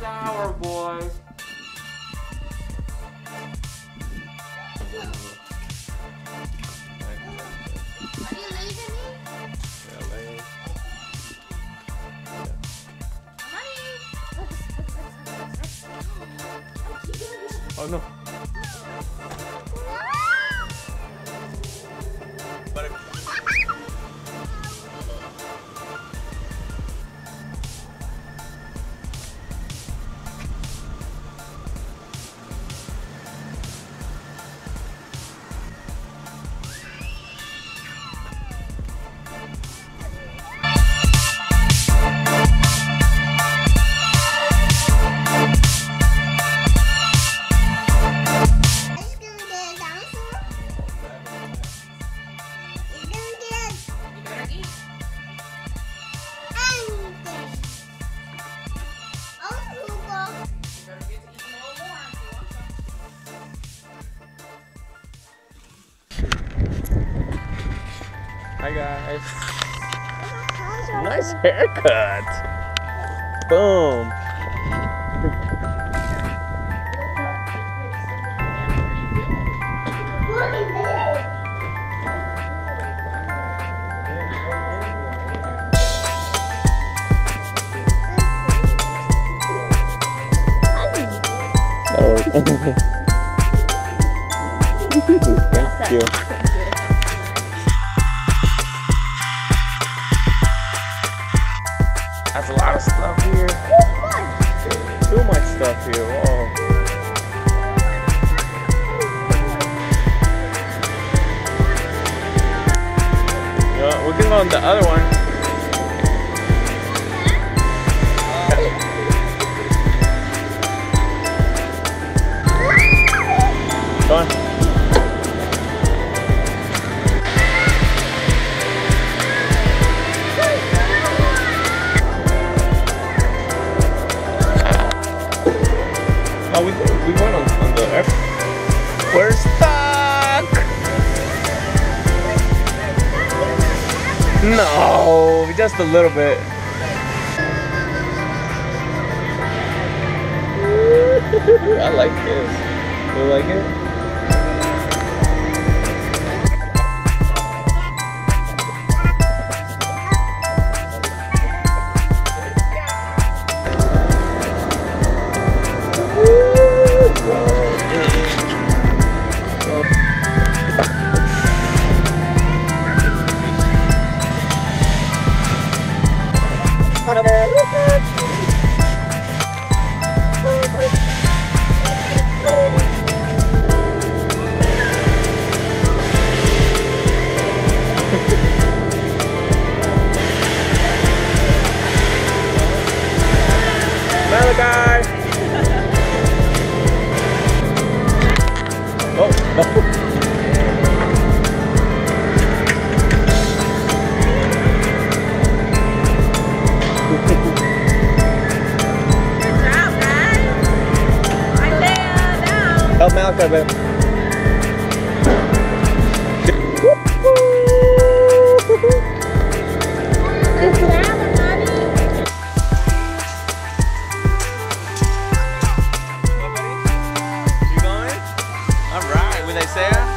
shower, boys. Are you leaving me? Yeah, lay. Oh no. Hi guys. Nice haircut. Boom. Thank you. That's a lot of stuff here. Too much stuff here. Whoa. Yeah, we can go on the other one. Go on. Oh, we went on the air. We're stuck! No, just a little bit. I like this. You like it? Malachi! Oh, no. Help Malachi, babe. You going? Alright, with Isaiah?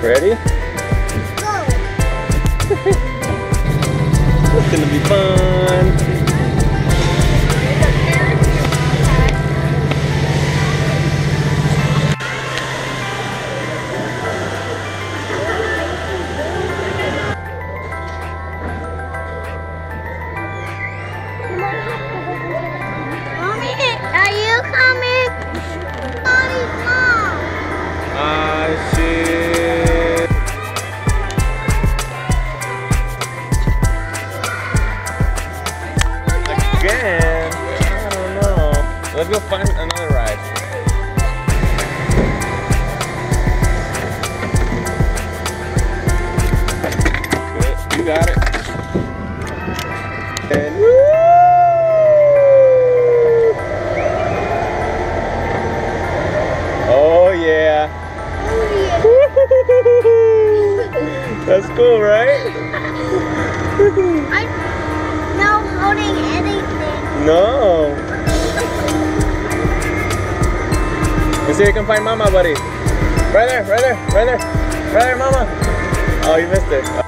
Ready? Go. It's gonna be fun. Mommy, are you coming? Mommy's mom. I see. Again? I don't know. Let's go find another ride. Good. You got it. And woo! Oh yeah. That's cool, right? I'm not holding anything. No. Let's see if you can find Mama, buddy. Right there, right there, right there. Right there, Mama. Oh, you missed it.